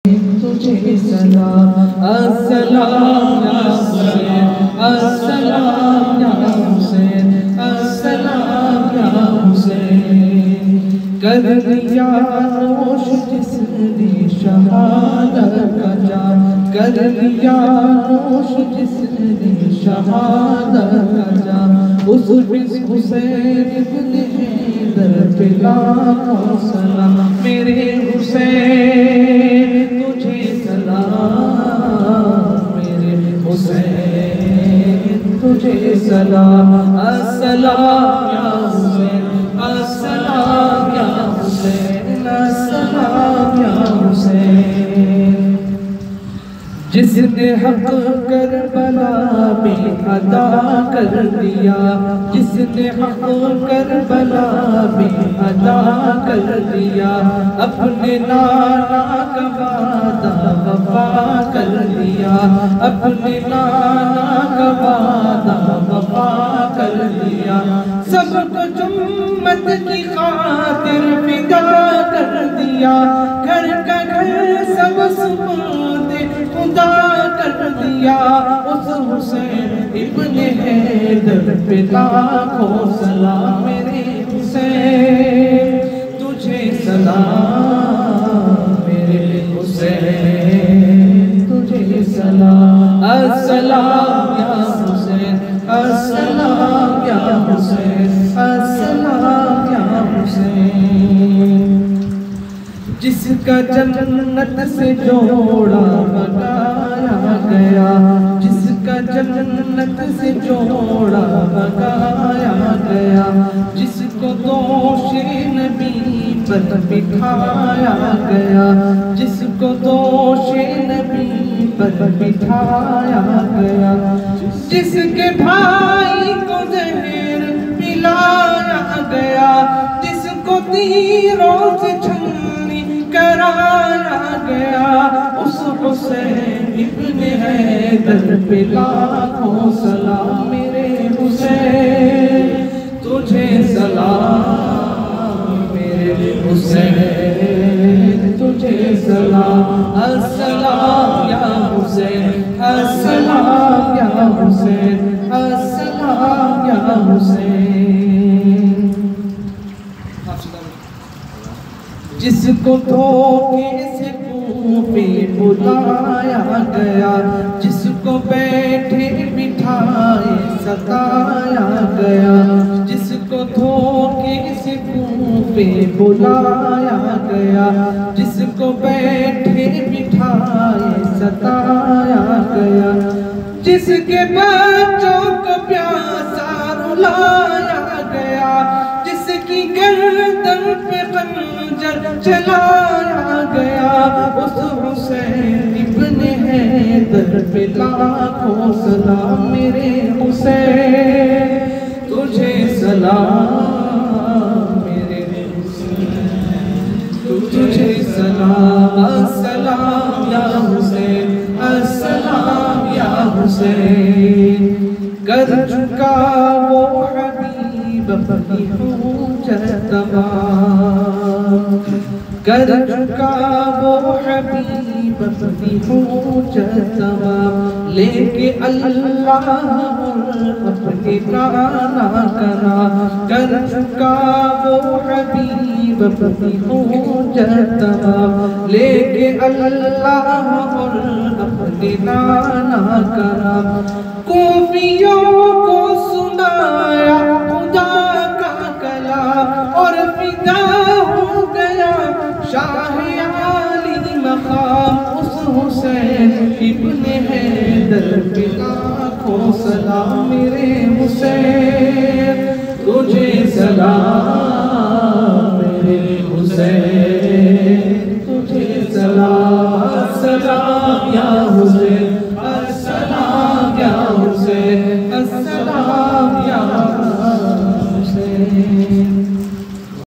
تجھے سلام السلام یا حسین السلام یا حسین السلام یا حسین کر دیا نوش جس نے شہادت کا جام کر دیا نوش جس نے شہادت کا جام اس حسین ابن حیدر پہ لاکھوں سلام میرے حسین تجھے سلام میرے حسین تجھے سلام السلام یا حسین السلام یا حسین السلام یا حسین جس نے حق کربلا میں ادا کر دیا جس نے حق کربلا میں ادا کر دیا اپنے نانا کا وعدہ وفا کر دیا اپنے نانا کا وعدہ وفا کر دیا سب کچھ امت کی خاطر فدا کر دیا گھر کا گھر سب سپرد خدا کر دیا اس حسین ابن حیدر پہ لاکھوں سلام میرے حسین تجھے سلام میرے حسین تجھے سلام السلام یا حسین السلام یا حسین السلام یا حسین جس کا جنت سے جوڑا بنایا گیا جس کا جنت سے جوڑا بنایا گیا جس کو دوش نبی پر بٹھایا گیا جس کو دوش نبی پر بٹھایا گیا جس کے بھائی کو زہر پلایا گیا جس کو تیروں سے چھنی کرایا گیا اس حسین ابن حیدر پہ لاکھوں سلام میرے حسین تجھے سلام میرے حسین تجھے سلام السلام یا حسین السلام یا حسین السلام یا حسین جس کو دھوکے سے کوفے بلایا گیا جس کو بیٹھے بٹھائے ستایا گیا جس کو دھوکے سے کوفے بلایا گیا جس کو بیٹھے بٹھائے ستایا گیا جس کے بچوں کو پیاسا رلایا گیا جس کی گردن پہ خنجر چلایا گیا اس حسین ابن حیدر پہ لاکھوں سلام میرے حسین تجھے سلام میرے حسین تجھے سلام السلام یا حسین السلام یا حسین کر چکا وہ حبیب اپنی حجت تمام کر چکا وہ حبیب اپنی حجت تمام لے کے اللہ اپنے کانا کرا کر چکا وہ حبیب اپنی حجت تمام لے کے اللہ اپنے نانا کرا کوفیوں کو سنایا خدا کا کلام اور فدا ہو گیا شاہ عالی مقام اس حسین ابن حیدر پہ لاکھوں سلام میرے حسین تجھے سلام